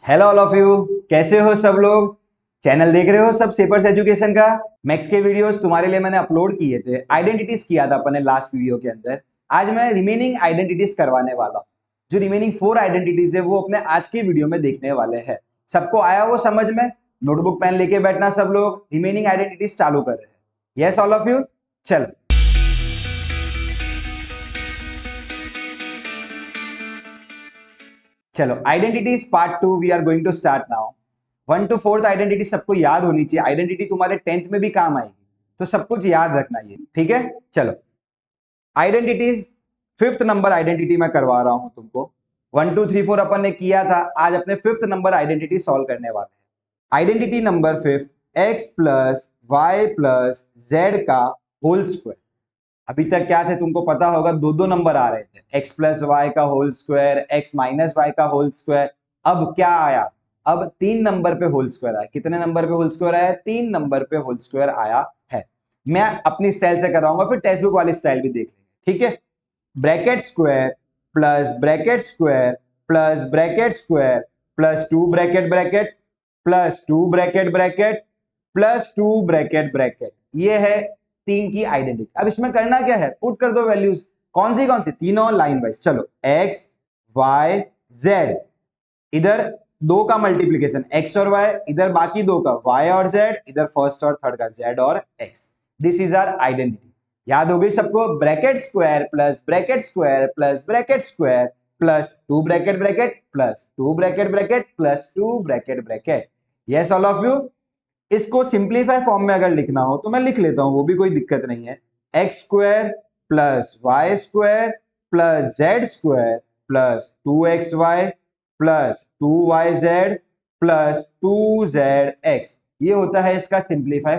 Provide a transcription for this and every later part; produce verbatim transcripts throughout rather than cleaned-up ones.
Hello all of you, कैसे हो सब लोग। चैनल देख रहे हो सब सेपर्स एजुकेशन का। मैक्स के वीडियोस तुम्हारे लिए मैंने अपलोड किए थे, आइडेंटिटीज किया था अपने लास्ट वीडियो के अंदर। आज मैं रिमेनिंग आइडेंटिटीज करवाने वाला हूँ। जो रिमेनिंग फोर आइडेंटिटीज है वो अपने आज की वीडियो में देखने वाले हैं। सबको आया वो समझ में? नोटबुक पेन लेके बैठना सब लोग, रिमेनिंग आइडेंटिटीज चालू कर रहे हैं। यस ऑल ऑफ यू, चलो चलो identities part two we are going to start now. One two fourth identity सबको याद होनी चाहिए। आइडेंटिटी तुम्हारे टेंथ में भी काम आएगी, तो सब कुछ याद रखना ये, ठीक है। चलो आइडेंटिटीज, फिफ्थ नंबर आइडेंटिटी मैं करवा रहा हूं तुमको। वन टू थ्री फोर अपन ने किया था, आज अपने फिफ्थ नंबर आइडेंटिटी सॉल्व करने वाले हैं। Identity number fifth, X plus Y plus Z का होल स्क्वायर। अभी तक क्या थे तुमको पता होगा, दो दो नंबर आ रहे थे, x प्लस वाई का whole square, x minus Y का होल स्क्वायर। अब क्या आया, अब तीन नंबर पे होल स्क्वायर आया। कितने नंबर पे होल स्क्वायर आया? तीन नंबर पे होल स्क्वायर आया है। मैं अपनी स्टाइल से कराऊंगा, फिर टेक्स्ट बुक वाली स्टाइल भी देख लेंगे, ठीक है। Bracket square plus bracket square plus bracket square plus two bracket bracket plus two bracket bracket plus two bracket bracket, ये है तीन की आइडेंटिटी। अब इसमें करना क्या है, पुट कर दो वैल्यूज। कौन सी कौन सी? तीनों लाइन वाइज। चलो x y z, इधर दो का मल्टीप्लीकेशन x और y, इधर बाकी दो का y और z, इधर फर्स्ट और थर्ड का z और x। This is our identity. याद हो गई सबको? Bracket square plus bracket square plus bracket square plus two bracket bracket plus two bracket bracket plus two bracket bracket. Yes all of you. इसको simplify form में अगर लिखना हो तो मैं लिख लेता हूं, वो भी कोई दिक्कत नहीं है। X square plus Y square plus Z square plus two x Y plus two Y Z plus two Z X, ये होता है इसका simplify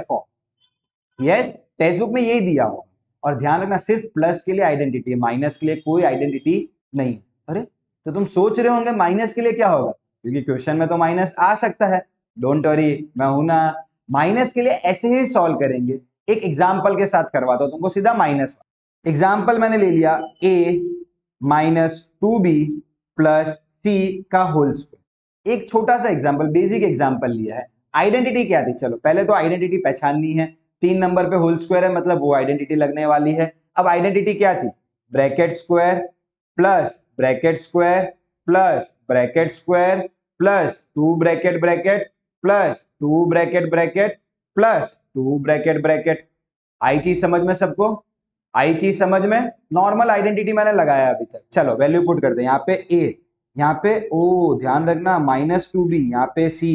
form. Yes, textbook में यही दिया हो। और ध्यान रखना, सिर्फ प्लस के लिए आइडेंटिटी है, माइनस के लिए कोई आइडेंटिटी नहीं है। अरे तो तुम सोच रहे होंगे माइनस के लिए क्या होगा, क्योंकि क्वेश्चन में तो माइनस आ सकता है। डोंट वरी, मैं हूं ना। माइनस के लिए ऐसे ही सॉल्व करेंगे। एक एग्जांपल के साथ करवाता हूं तुमको सीधा माइनस। एग्जांपल मैंने ले लिया a minus two B plus C का होल स्क्वायर। एक छोटा सा एग्जांपल, बेसिक एग्जांपल लिया है। आइडेंटिटी क्या थी? चलो पहले तो आइडेंटिटी पहचाननी है। तीन नंबर पे होल स्क्वायर है, मतलब वो आइडेंटिटी लगने वाली है। अब आइडेंटिटी क्या थी? Bracket square plus bracket square plus bracket square plus two bracket bracket plus two bracket bracket plus two bracket bracket. आई चीज समझ में सबको? आई चीज समझ में? नॉर्मल आइडेंटिटी मैंने लगाया अभी तक। चलो वैल्यू पुट करते हैं। यहाँ पे a, यहाँ पे o, ध्यान रखना, माइनस टू बी, यहाँ पे c,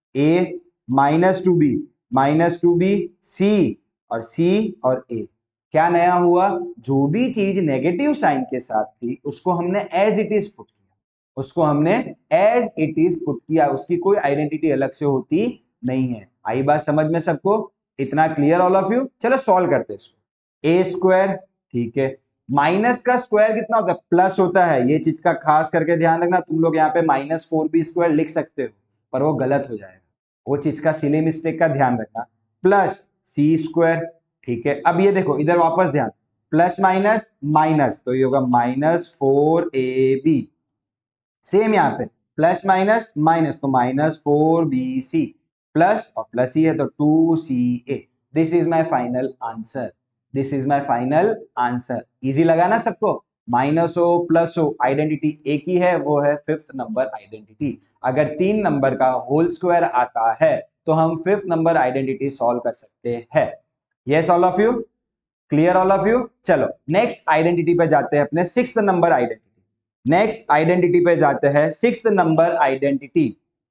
a minus two B minus two B c और c और a। क्या नया हुआ? जो भी चीज नेगेटिव साइन के साथ थी उसको हमने एज इट इज पुट किया, उसको हमने एज इट इज पुट किया, उसकी कोई आइडेंटिटी अलग से होती नहीं है। आई बात समझ में सबको? इतना क्लियर ऑल ऑफ यू? चलो सॉल्व करते हैं इसको। ए स्क्वायर, ठीक है, माइनस का स्क्वायर कितना होता है? प्लस होता है। ये चीज का खास करके ध्यान रखना। तुम लोग यहाँ पे माइनस फोर बी स्क्वायर लिख सकते हो, पर वो गलत हो जाएगा। वो चीज का सिली मिस्टेक का ध्यान रखना। प्लस सी स्क्वायर, ठीक है। अब ये देखो, इधर वापस ध्यान, प्लस माइनस माइनस, तो ये होगा minus four A B. Same यहाँ पे प्लस माइनस माइनस, तो minus four B C, plus और प्लस ही है तो two C A. This is my final answer. This is my final answer. Easy लगा ना सबको? माइनस हो प्लस हो, आइडेंटिटी एक ही है, वो है फिफ्थ नंबर आइडेंटिटी। अगर तीन नंबर का होल स्क्वायर आता है तो हम फिफ्थ नंबर आइडेंटिटी सॉल्व कर सकते हैं। Yes all of you? Clear all of you? चलो नेक्स्ट आइडेंटिटी पे जाते हैं, अपने sixth number identity. Next identity पे जाते हैं, sixth number identity,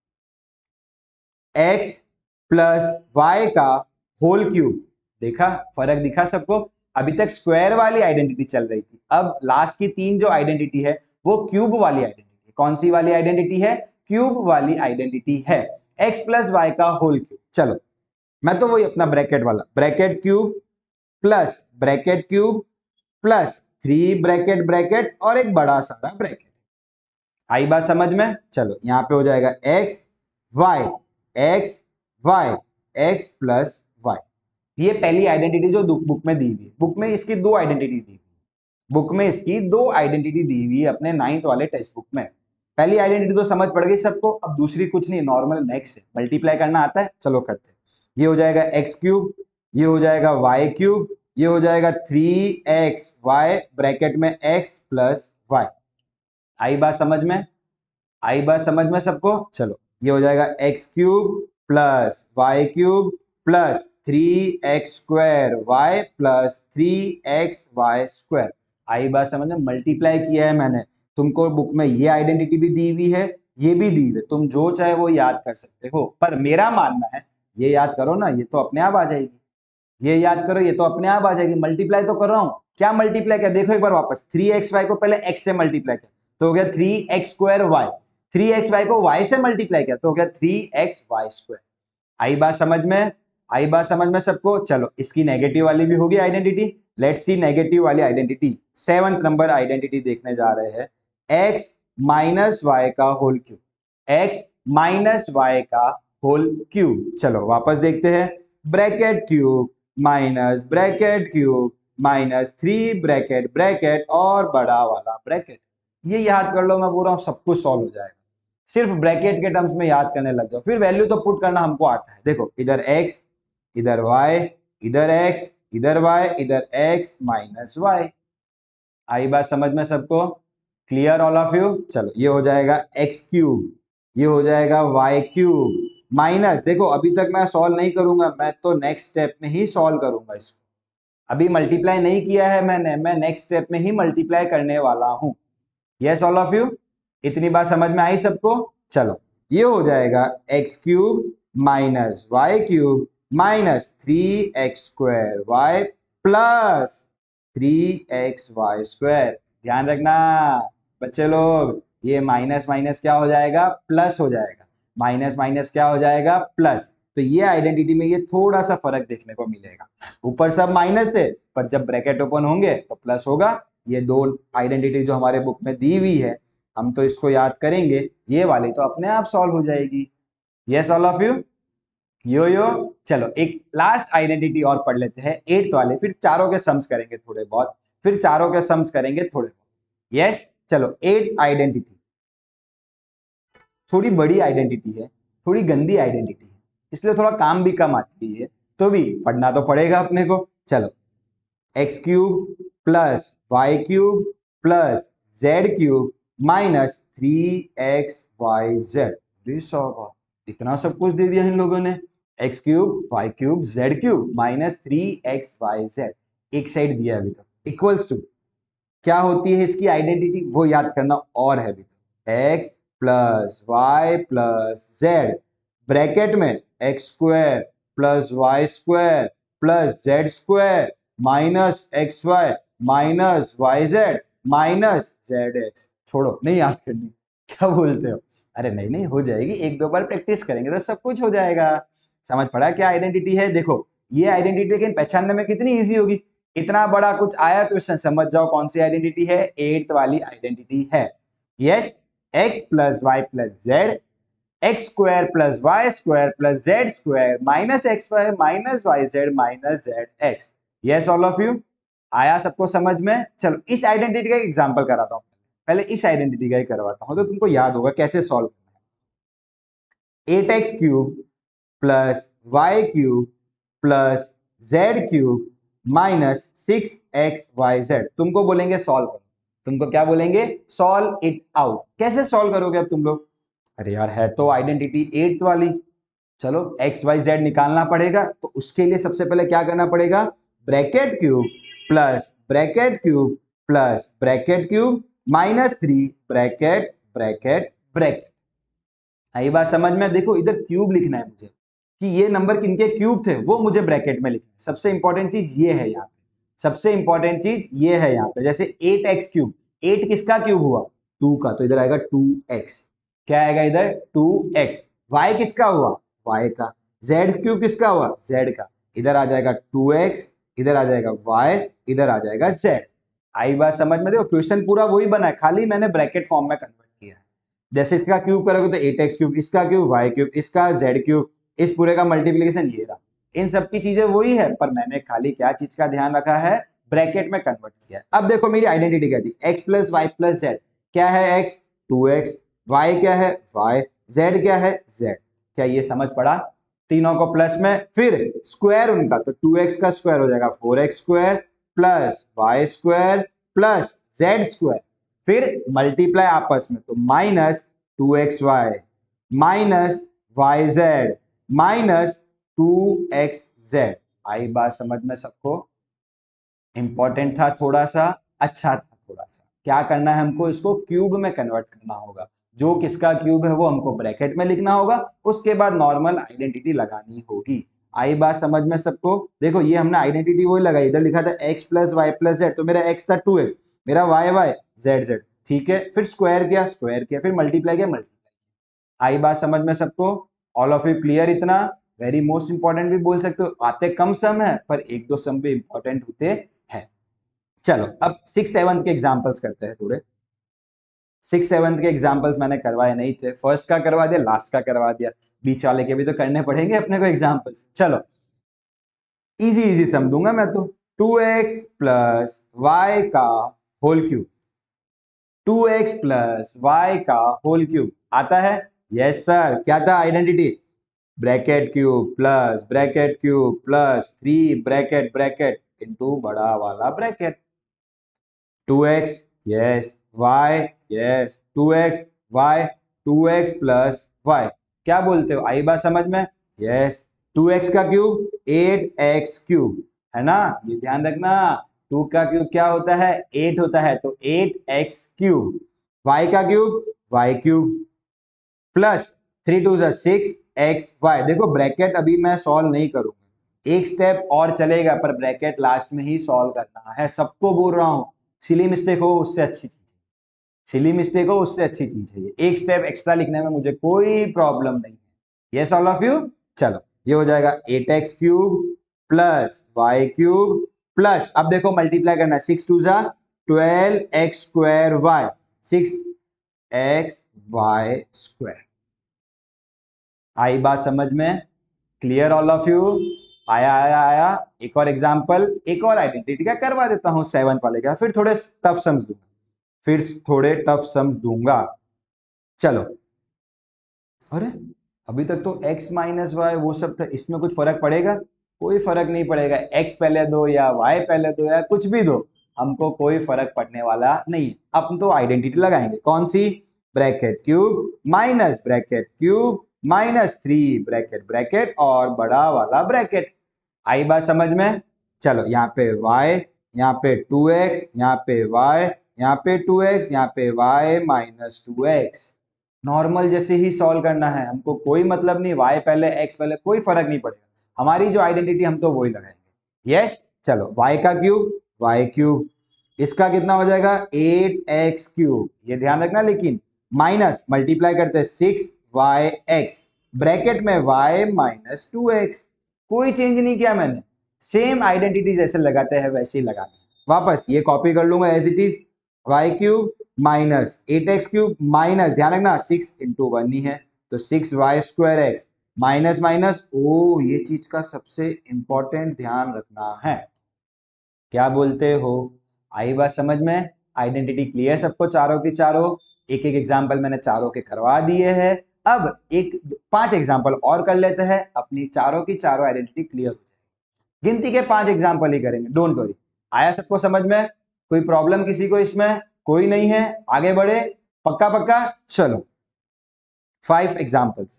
x plus Y का होल क्यूब। देखा फर्क दिखा सबको? अभी तक स्क्वायर वाली आइडेंटिटी चल रही थी, अब लास्ट की तीन जो आइडेंटिटी है वो क्यूब वाली आइडेंटिटी। कौन सी वाली आइडेंटिटी है? क्यूब वाली आइडेंटिटी है। x प्लस वाई का होल क्यूब। चलो मैं तो वही अपना ब्रैकेट वाला, bracket cube plus bracket cube plus three bracket bracket और एक बड़ा सारा ब्रैकेट। आई बात समझ में? चलो यहाँ पे हो जाएगा x y x y x plus y। ये पहली आइडेंटिटी जो बुक में दी हुई है। बुक में इसकी दो आइडेंटिटी दी हुई है, बुक में इसकी दो आइडेंटिटी दी हुई है अपने नाइन्थ वाले टेक्स्ट बुक में। पहली आइडेंटिटी तो समझ पड़ गई सबको, अब दूसरी कुछ नहीं, नॉर्मल नेक्स्ट है, मल्टीप्लाई करना आता है, चलो करते हैं। ये हो जाएगा एक्स क्यूब, ये हो जाएगा वाई क्यूब, ये हो जाएगा थ्री एक्स वाई ब्रैकेट में एक्स प्लस वाई। आई बात समझ में, आई बात समझ में सबको। चलो ये हो जाएगा X cube plus Y cube plus three X square Y plus three X Y square. आई बात समझ में, मल्टीप्लाई किया है मैंने, तुमको बुक में ये आइडेंटिटी भी दी हुई है, ये भी दी हुई है, तुम जो चाहे वो याद कर सकते हो, पर मेरा मानना है ये याद करो ना, ये तो अपने आप आ जाएगी, ये याद करो, ये तो अपने आप आ जाएगी। मल्टीप्लाई तो कर रहा हूं, क्या मल्टीप्लाई किया देखो एक बार वापस, थ्री एक्स वाई को पहले एक्स से मल्टीप्लाई किया तो हो गया three X square Y, three X Y को वाई से मल्टीप्लाई किया तो हो गया थ्री एक्स वाई स्क्वायर। आई बात समझ में, आई बात समझ में सबको। चलो इसकी नेगेटिव वाली भी होगी आइडेंटिटी, लेट्स सी नेगेटिव वाली आइडेंटिटी। सेवंथ नंबर आइडेंटिटी देखने जा रहे हैं, एक्स माइनस वाई का whole cube, X minus Y का होल क्यूब। चलो वापस देखते हैं, bracket cube minus bracket cube minus three bracket bracket और बड़ा वाला ब्रैकेट। ये याद कर लो, मैं बोल रहा हूं सब कुछ सॉल्व हो जाएगा, सिर्फ ब्रैकेट के टर्म्स में याद करने लग जाओ, फिर वैल्यू तो पुट करना हमको आता है। देखो इधर x, इधर y, इधर x, इधर y, इधर x माइनस y। आई बात समझ में सबको, क्लियर ऑल ऑफ यू। चलो ये हो जाएगा x क्यूब, ये हो जाएगा y क्यूब माइनस, देखो अभी तक मैं सॉल्व नहीं करूंगा, मैं तो नेक्स्ट स्टेप में ही सॉल्व करूंगा इसको, अभी मल्टीप्लाई नहीं किया है मैंने, मैं नेक्स्ट स्टेप में ही मल्टीप्लाई करने वाला हूं। यस ऑल ऑफ यू, इतनी बात समझ में आई सबको। चलो ये हो जाएगा X cube minus Y cube minus three X square Y plus three X Y square. ध्यान रखना बच्चे लोग, ये माइनस माइनस क्या हो जाएगा, प्लस हो जाएगा, माइनस माइनस क्या हो जाएगा, प्लस। तो ये आइडेंटिटी में ये थोड़ा सा फर्क देखने को मिलेगा, ऊपर सब माइनस थे पर जब ब्रैकेट ओपन होंगे तो प्लस होगा। ये दो आइडेंटिटी जो हमारे बुक में दी हुई है, हम तो इसको याद करेंगे, ये वाली तो अपने आप सॉल्व हो जाएगी। Yes all of you, yo yo. चलो एक लास्ट आइडेंटिटी और पढ़ लेते हैं, एट्थ वाले, फिर चारों के सम्स करेंगे थोड़े बहुत, फिर चारों के सम्स करेंगे थोड़े बहुत। यस चलो एट्थ आइडेंटिटी थोड़ी बड़ी आइडेंटिटी है, थोड़ी गंदी आइडेंटिटी है, इसलिए थोड़ा काम भी कम आती है, तो भी पढ़ना तो पड़ेगा अपने को। चलो X cube plus Y cube plus Z cube minus three X Y Z. इतना सब कुछ दे दिया इन लोगों ने, X cube Y cube Z cube minus three X Y Z, एक साइड दिया अभी तक, इक्वल्स टू क्या होती है इसकी आइडेंटिटी वो याद करना और है अभी तक, X plus Y plus Z bracket में X square plus Y square plus Z square minus x Y minus Y Z minus Z X. छोड़ो नहीं याद करनी, क्या बोलते हो, अरे नहीं नहीं हो जाएगी, एक दो बार प्रैक्टिस करेंगे तो सब कुछ हो जाएगा। समझ पड़ा क्या आइडेंटिटी है। देखो ये आइडेंटिटी लेकिन पहचानने में कितनी इजी होगी, इतना बड़ा कुछ आया क्वेश्चन, समझ जाओ कौन सी आइडेंटिटी है, एट्थ वाली आइडेंटिटी है। Yes X plus Y plus Z X square plus Y square plus Z square minus x Y minus Y Z minus Z X. Yes all of you, आया सबको समझ में। चलो इस आइडेंटिटी का एग्जांपल कराता हूं, पहले इस आइडेंटिटी का ही करवाता हूं तो तुमको याद होगा कैसे सॉल्व करना है। Eight x cube plus Y cube plus Z cube minus six x Y Z, तुमको बोलेंगे सॉल्व करो, तुमको क्या बोलेंगे, सॉल्व इट आउट। कैसे सॉल्व करोगे अब तुम लोग, अरे यार है तो आइडेंटिटी एट वाली, चलो एक्स वाई जेड निकालना पड़ेगा, तो उसके लिए सबसे पहले क्या करना पड़ेगा, bracket cube plus bracket cube plus bracket cube minus three bracket bracket bracket. आई बात समझ में। देखो इधर क्यूब लिखना है मुझे, कि ये नंबर किनके क्यूब थे वो मुझे ब्रैकेट में लिखना है, सबसे इंपॉर्टेंट चीज ये है यहाँ पे, सबसे इंपॉर्टेंट चीज ये है यहाँ पे। जैसे एट एक्स क्यूब, एट किसका क्यूब हुआ, टू का, तो इधर आएगा टू एक्स, क्या आएगा इधर टू एक्स। वाई किसका हुआ, वाई का। जेड क्यूब किसका हुआ, जेड का, इधर आ जाएगा टू एक्स, इधर आ जाएगा वाई, इधर आ जाएगा जेड। आई बात समझ में। देखो क्वेश्चन पूरा वही बना है, खाली मैंने ब्रैकेट फॉर्म में कन्वर्ट किया है। जैसे इसका क्यूब करोगे तो एट एक्स क्यूब, इसका क्यूब वाई क्यूब, इसका जेड क्यूब, इस पूरे का मल्टीप्लीकेशन ये रहा, इन सब की चीजें वही है, पर मैंने खाली क्या चीज का ध्यान रखा है, ब्रैकेट में कन्वर्ट किया है। अब देखो मेरी आइडेंटिटी क्या थी, X plus Y plus Z, क्या है एक्स, टू एक्स y क्या है y, z क्या है z। क्या ये समझ पड़ा? तीनों को प्लस में, फिर स्क्वायर उनका, तो टू एक्स का स्क्वायर हो जाएगा four x square plus Y square plus Z square, फिर मल्टीप्लाई आपस में, तो minus two x Y minus Y Z minus two x z. आई बात समझ में सबको? इंपॉर्टेंट था थोड़ा सा, अच्छा था थोड़ा सा। क्या करना है हमको? इसको क्यूब में कन्वर्ट करना होगा। जो किसका क्यूब है वो हमको ब्रैकेट में लिखना होगा, उसके बाद नॉर्मल आइडेंटिटी लगानी होगी। आई बात समझ में सबको? देखो ये हमने आइडेंटिटी वही लगाई, इधर लिखा था x plus Y plus z, तो मेरा x था टू एक्स, मेरा y y z z, ठीक है। फिर स्क्वायर किया स्क्वायर किया, फिर मल्टीप्लाई किया मल्टीप्लाई। आई बात समझ में सबको? ऑल ऑफ यू क्लियर इतना? वेरी मोस्ट इंपॉर्टेंट भी बोल सकते हो, आते कम सम है पर एक दो सम भी इंपॉर्टेंट होते हैं। चलो अब सिक्स सेवंथ के एग्जांपल्स करते हैं थोड़े। सिक्स सेवंथ के एग्जांपल्स मैंने करवाए नहीं थे, फर्स्ट का करवा दिया, लास्ट का करवा दिया, बीच वाले के भी तो करने पड़ेंगे अपने को एग्जांपल्स। चलो इजी इजी सम दूंगा मैं तो। टू एक्स प्लस वाई का whole cube, two x plus Y का होल क्यूब आता है? Yes sir. क्या था identity? Bracket cube plus bracket cube plus three bracket bracket into बड़ा वाला bracket. Two x yes, y yes, two x y, two x plus y. क्या बोलते हो? आई बात समझ में? यस। टू एक्स का क्यूब एट एक्स क्यूब है ना, ये ध्यान रखना। टू का क्यूब क्या होता है? एट होता है, तो एट एक्स क्यूब। वाई का cube Y cube plus three two जा सिक्स एक्स वाई। देखो ब्रैकेट अभी मैं सॉल्व नहीं करूंगा, एक स्टेप और चलेगा, पर ब्रैकेट लास्ट में ही सॉल्व करना है। सबको बोल रहा हूं, सिली मिस्टेक हो उससे अच्छी चीज, सिली मिस्टेक हो उससे अच्छी चीज है ये। एक स्टेप एक्स्ट्रा लिखने में मुझे कोई प्रॉब्लम नहीं है। Yes all of you? चलो ये हो जाएगा eight x cube plus Y cube plus, अब देखो मल्टीप्लाई करना है, सिक्स टू जा twelve x square y, six x Y square. आई बात समझ में? Clear all of you? आया आया आया। एक और एग्जांपल, एक और आइडेंटिटी का करवा देता हूं सेवंथ वाले का, फिर थोड़े टफ सम्स दूंगा, फिर थोड़े टफ सम्स दूंगा। चलो अरे अभी तक तो x माइनस वाई वो सब था, इसमें कुछ फर्क पड़ेगा? कोई फर्क नहीं पड़ेगा, x पहले दो या y पहले दो या कुछ भी दो, हमको कोई फर्क पड़ने वाला नहीं है। अब तो आइडेंटिटी लगाएंगे, कौन सी? Bracket cube minus bracket cube minus three bracket bracket और बड़ा वाला ब्रैकेट। आई बात समझ में? चलो यहाँ पे y, यहाँ पे टू एक्स, यहाँ पे y, यहाँ पे टू एक्स, यहाँ पे y minus two x. Normal जैसे ही सॉल्व करना है, हमको कोई मतलब नहीं y पहले x पहले, कोई फर्क नहीं पड़ेगा, हमारी जो आइडेंटिटी हम तो वही लगाएंगे। यस चलो y का क्यूब y क्यूब, इसका कितना हो जाएगा? एट एक्स क्यूब, ये ध्यान रखना, लेकिन माइनस मल्टीप्लाई करते हैं सिक्स वाई एक्स, ब्रैकेट में y माइनस टू एक्स। कोई चेंज नहीं किया मैंने, सेम आइडेंटिटी जैसे लगाते हैं वैसे ही लगाते हैं। वापस ये कॉपी कर लूंगा as it is, y cube minus eight x cube minus, ध्यान रखना सिक्स इंटू वन ही है, तो six y square x minus minus, ओ ये चीज का सबसे इंपॉर्टेंट ध्यान रखना है। क्या बोलते हो? आई बात समझ में? आइडेंटिटी क्लियर सबको, चारों की चारों? एक एक एग्जाम्पल मैंने चारों के करवा दिए हैं। अब एक पांच एग्जाम्पल और कर लेते हैं, अपनी चारों की चारों आइडेंटिटी क्लियर हो जाएगी। गिनती के पांच एग्जाम्पल ही करेंगे, डोंट वरी। आया सबको समझ में? कोई प्रॉब्लम किसी को इसमें? कोई नहीं है? आगे बढ़े? पक्का पक्का? चलो फाइव एग्जाम्पल्स,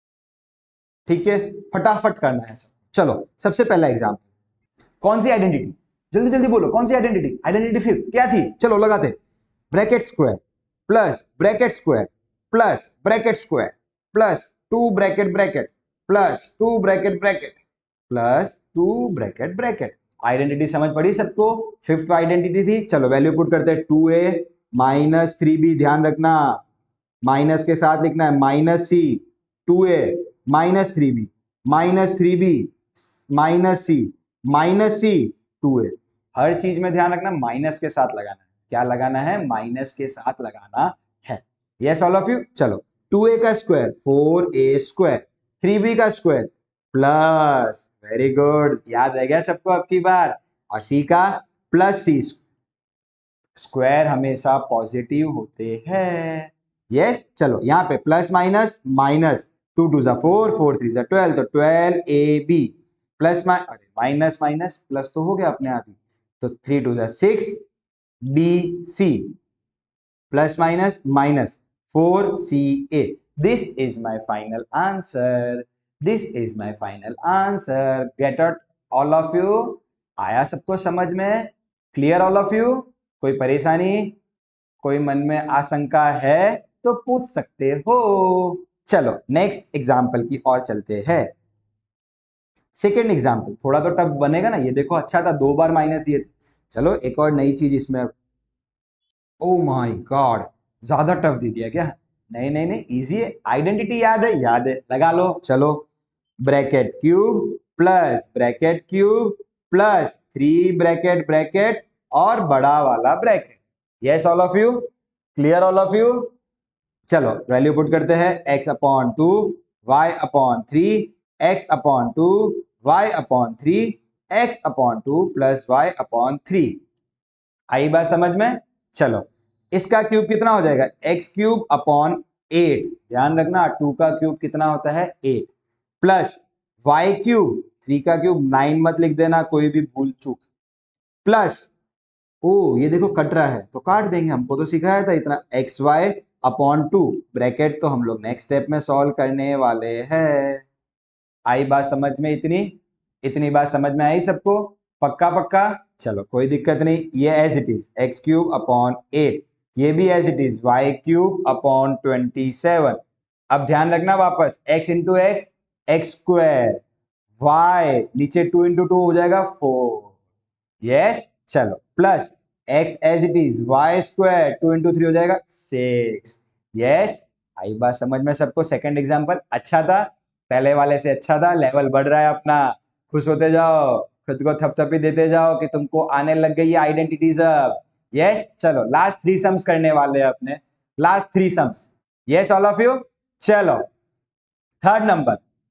ठीक है, फटाफट करना है सब। चलो सबसे पहला एग्जाम्पल, कौन सी आइडेंटिटी? जल्दी जल्दी बोलो, कौन सी आइडेंटिटी? आइडेंटिटी फिफ्थ क्या थी? चलो लगाते, bracket square plus bracket square plus bracket square plus two bracket bracket plus two bracket bracket plus two bracket bracket. Identity समझ पड़ी सबको? फिफ्थ आइडेंटिटी थी। चलो वैल्यू पुट करते हैं, two a minus three b, ध्यान रखना माइनस के साथ लिखना है, minus c, two a minus three b minus three b minus c minus c two a. हर चीज में ध्यान रखना माइनस के साथ लगाना है। क्या लगाना है? माइनस के साथ लगाना है। Yes all of you? चलो टू ए का square four a square, three b का स्क्वायर प्लस, वेरी गुड, याद रह गया सबको अब की बार, और सी का प्लस सी। स्क्वायर हमेशा पॉजिटिव होते हैं, यस चलो यहाँ पे plus minus minus, two two जा फोर, फोर थ्री जा ट्वेल्व, तो twelve A B plus minus minus plus तो हो गया अपने आप ही, तो थ्री टू जा six B C plus minus minus four C A. This is my final answer, this is my final answer. Get out all of you. आया सबको समझ में? Clear all of you? कोई परेशानी, कोई मन में आशंका है तो पूछ सकते हो। चलो नेक्स्ट एग्जाम्पल की ओर चलते हैं। सेकेंड एग्जाम्पल थोड़ा तो टफ बनेगा ना, ये देखो अच्छा था, दो बार माइनस दिए थे। चलो एक और नई चीज इसमें। ओ माय गॉड, ज्यादा टफ दे दिया क्या? नहीं नहीं नहीं, इजी है। आइडेंटिटी याद है? याद है, लगा लो। चलो bracket cube plus bracket cube plus three bracket bracket और बड़ा वाला bracket. Yes all of you? Clear all of you? चलो वैल्यू पुट करते हैं, x upon two y upon three, x upon two y upon three, x upon two plus y upon three. आई बात समझ में? चलो इसका क्यूब कितना हो जाएगा? एक्स क्यूब अपॉन एट, ध्यान रखना टू का क्यूब कितना होता है? Eight, plus Y cube, three का क्यूब नाइन मत लिख देना कोई भी भूल चूक, प्लस ओ ये देखो कट रहा है तो काट देंगे, हमको तो सिखाया था इतना, x y upon two, bracket तो हम लोग नेक्स्ट स्टेप में सॉल्व करने वाले हैं। आई बात समझ में? इतनी इतनी बात समझ में आई सबको? पक्का पक्का? चलो कोई दिक्कत नहीं, ये as it is x cube upon eight, ये भी as it is y cube upon twenty seven. अब ध्यान रखना वापस, x into x x square, y नीचे टू इंटू टू हो जाएगा फोर, यस चलो plus x as it is y square, two into three हो जाएगा सिक्स। यस आई बात समझ में सबको? सेकंड एग्जांपल अच्छा था, पहले वाले से अच्छा था, लेवल बढ़ रहा है अपना, खुश होते जाओ, खुद को थपथपी देते जाओ कि तुमको आने लग गई है आइडेंटिटीज अब। यस चलो लास्ट थ्री सम्स करने वाले हैं अपने, last three sums. Yes all of you? चलो थर्ड नंबर,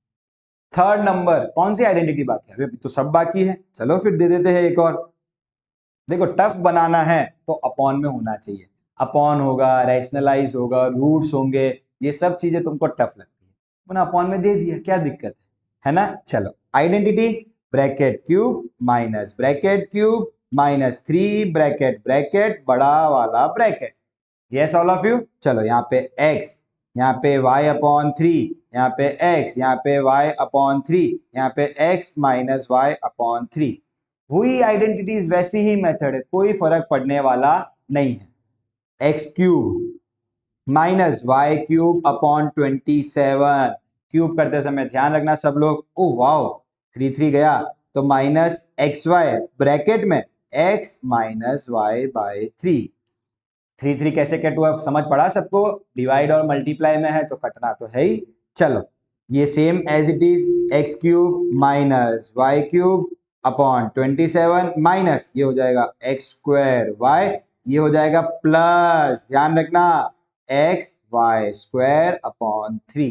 थर्ड नंबर कौन सी आइडेंटिटी बाकी है? अभी तो सब बाकी है, चलो फिर दे देते हैं एक और। देखो टफ बनाना है तो अपॉन में होना चाहिए, अपॉन होगा, रैशनलाइज होगा, रूट्स होंगे, ये सब चीजें तुमको टफ लगती है, मैंने अपॉन में दे दिया, क्या दिक्कत है, है ना? चलो identity bracket cube minus bracket cube minus three bracket bracket बड़ा वाला bracket. Yes all of you? चलो यहाँ पे x, यहाँ पे y अपॉन थ्री, यहाँ पे x, यहाँ पे y अपॉन थ्री, यहाँ पे x minus y upon three. वही आइडेंटिटीज वैसी ही मेथड है, कोई फर्क पड़ने वाला नहीं है। X cube minus Y cube upon twenty seven, cube करते समय ध्यान रखना सब लोग, ओ वाओ थ्री थ्री गया, तो माइनस एक्स वाई ब्रैकेट में x minus y by three. Three three कैसे कट हुआ समझ पड़ा सबको? डिवाइड और मल्टीप्लाई में है तो कटना तो है ही। चलो ये same as it is x cube minus Y cube upon twenty seven minus ये हो जाएगा एक्स स्क्वायर वाई, ये हो जाएगा प्लस, ध्यान रखना x Y square upon three.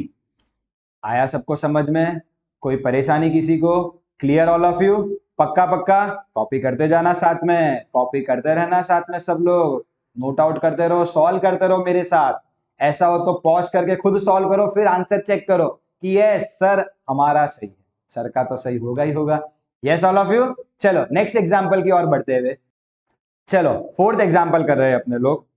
आया सबको समझ में? कोई परेशानी किसी को? Clear all of you? पक्का पक्का? कॉपी करते जाना साथ में, कॉपी करते रहना साथ में सब लोग, नोट आउट करते रहो, सॉल्व करते रहो मेरे साथ। ऐसा हो तो पॉज करके खुद सॉल्व करो, फिर आंसर चेक करो कि ये सर हमारा सही है, सर का तो सही होगा ही होगा। Yes all of you? चलो नेक्स्ट एग्जांपल की ओर बढ़ते हुए, चलो फोर्थ एग्जांपल कर रहे हैं अपने लोग।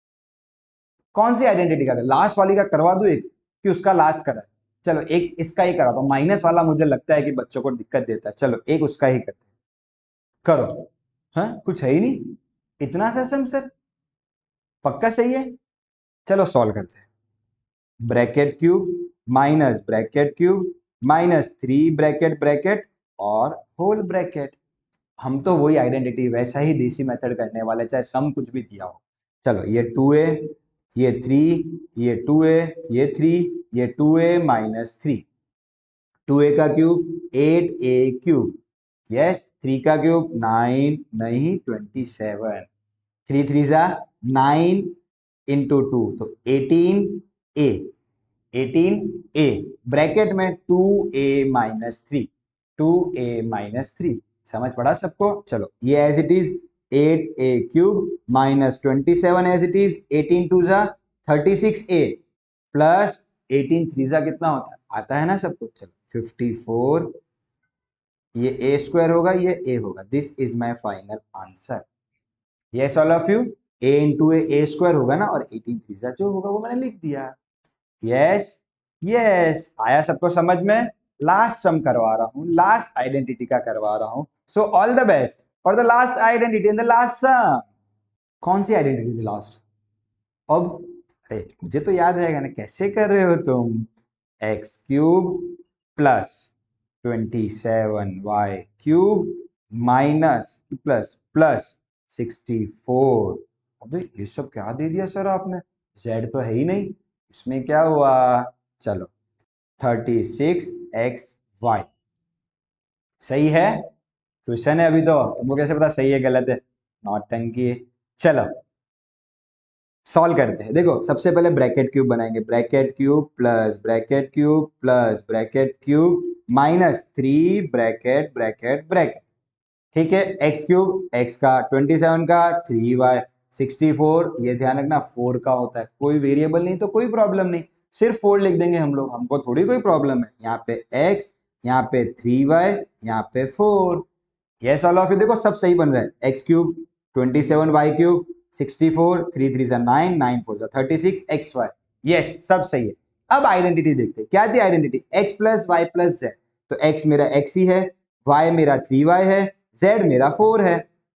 कौन सी आइडेंटिटी का? लास्ट वाली का करवा दो एक, कि उसका लास्ट करा? चलो एक इसका ही करा दो, माइनस वाला मुझे लगता है कि बच्चों को दिक्कत देता है, चलो एक उसका ही करते करो। हाँ कुछ है ही नहीं, इतना सा सम सर, पक्का सही है? चलो सॉल्व करते हैं। Bracket cube minus bracket cube minus three bracket bracket और होल ब्रैकेट। हम तो वही आइडेंटिटी वैसा ही देसी मेथड करने वाले, चाहे सम कुछ भी दिया हो। चलो ये टू ए, ये थ्री, ये टू ए, ये थ्री, ये two a minus three, two a का cube eight a cube, yes three का क्यूब नाइन नहीं ट्वेंटी सेवन, थ्री थ्री जा नाइन इंटू टू तो eighteen a, eighteen a bracket में two a minus three, two a minus three. समझ पड़ा सबको? चलो ये as it is eight a cube minus twenty seven as it is, eighteen two जा thirty six a plus eighteen थ्रीजा कितना होता है, आता है ना सबको। चलो फिफ्टी फोर, ये ए स्क्वायर होगा, ये ए होगा। This is my final answer. Yes all of you. A into a a square होगा ना, और एटीन थ्रीजा जो होगा वो मैंने लिख दिया। यस यस, आया सबको समझ में। लास्ट सम करवा रहा हूं, लास्ट आइडेंटिटी का करवा रहा हूं। So all the best for the last identity in the last sum. कौन सी आइडेंटिटी थी लास्ट? अब अरे मुझे तो याद रहेगा ना, कैसे कर रहे हो तुम। X cube plus twenty seven y cube minus plus plus sixty four. अबे ये सब क्या दे दिया सर आपने, जेड तो है ही नहीं, इसमें क्या हुआ। चलो थर्टी सिक्स एक्स वाई सही है। क्वेश्चन है अभी तो, तुमको कैसे पता सही है गलत है, नौटंकी। चलो सॉल्व करते हैं। देखो सबसे पहले ब्रैकेट क्यूब बनाएंगे, bracket cube plus bracket cube plus bracket cube minus three bracket bracket bracket. ठीक है, एक्स क्यूब एक्स का, ट्वेंटी सेवन का, थ्री वाई, सिक्सटी फोर, ये ध्यान रखना फोर का होता है, कोई वेरिएबल नहीं तो कोई प्रॉब्लम नहीं, सिर्फ फोर लिख देंगे हम लोग, हमको थोड़ी कोई प्रॉब्लम है। यहाँ पे x, यहाँ पे थ्री वाई, यहाँ पे four. Yes all of you, देखो सब सही बन रहा है। X cube, twenty seven y cube, sixty four, three three जा नाइन, नाइन फोर जा thirty six, x y. Yes सब सही है। अब आइडेंटिटी देखते हैं, क्या थी identity, x plus Y plus z. तो x मेरा x ही है, y मेरा थ्री वाई है, z मेरा फोर है,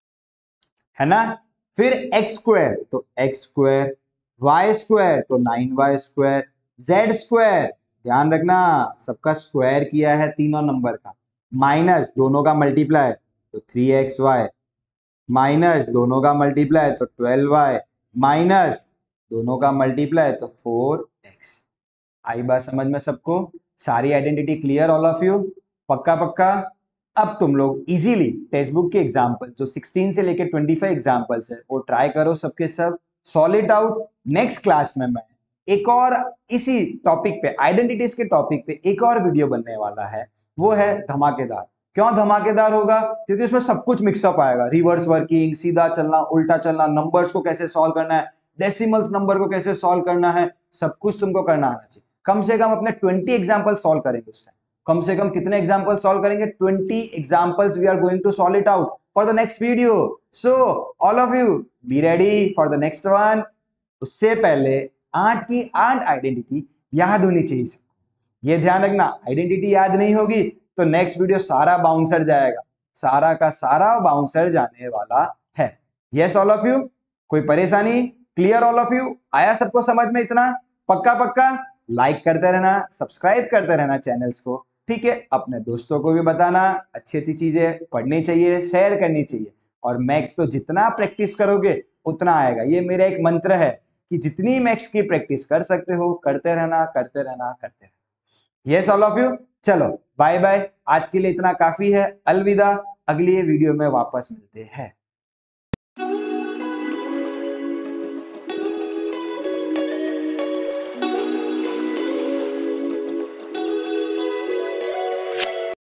है ना। फिर x स्क्वायर, तो x स्क्वायर, y स्क्वायर तो nine y square, z square ध्यान रखना सबका स्क्वायर किया है तीनों नंबर का, माइनस दोनों का मल्टीप्लाई तो थ्री एक्स वाई, माइनस दोनों का मल्टीप्लाई तो ट्वेल्व वाई, माइनस दोनों का मल्टीप्लाई तो फोर एक्स। आई बात समझ में सबको, सारी identity clear all of you, पक्का पक्का। अब तुम लोग इजीली टेक्स्ट बुक के एग्जाम्पल जो सिक्सटीन से लेकर ट्वेंटी फाइव एग्जाम्पल्स है वो ट्राई करो सबके सब, solve it out. Next class में मैं एक और इसी टॉपिक पे, आइडेंटिटीज के टॉपिक पे एक और वीडियो बनने वाला है, वो है धमाकेदार। क्यों धमाकेदार होगा, क्योंकि इसमें सब कुछ मिक्सअप आएगा, रिवर्स वर्किंग, सीधा चलना, उल्टा चलना, नंबर्स को कैसे सॉल्व करना है, डेसिमल्स नंबर को कैसे सॉल्व करना है, सब कुछ तुमको करना आना चाहिए। कम से कम अपने ट्वेंटी एग्जाम्पल सॉल्व करेंगे उस टाइम। कम से कम कितने एग्जाम्पल सॉल्व करेंगे, twenty examples we are going to solve it out for the next video. So all of you be ready for the next one. उससे पहले आठ की आठ आइडेंटिटी याद होनी चाहिए सबको, ये ध्यान रखना। आइडेंटिटी याद नहीं होगी तो नेक्स्ट वीडियो सारा बाउंसर जाएगा, सारा का सारा बाउंसर जाने वाला है। यस ऑल ऑफ यू, कोई परेशानी, क्लियर ऑल ऑफ यू, आया सबको समझ में इतना, पक्का पक्का। लाइक करते रहना, सब्सक्राइब करते रहना चैनल्स को, ठीक है। अपने दोस्तों को भी बताना, अच्छी अच्छी चीजें पढ़नी चाहिए, शेयर करनी चाहिए। और मैथ्स तो जितना प्रैक्टिस करोगे उतना आएगा, ये मेरा एक मंत्र है कि जितनी मैथ्स की प्रैक्टिस कर सकते हो करते रहना करते रहना करते रहना। यस ऑल ऑफ यू, चलो बाय बाय, आज के लिए इतना काफी है, अलविदा, अगली वीडियो में वापस मिलते हैं।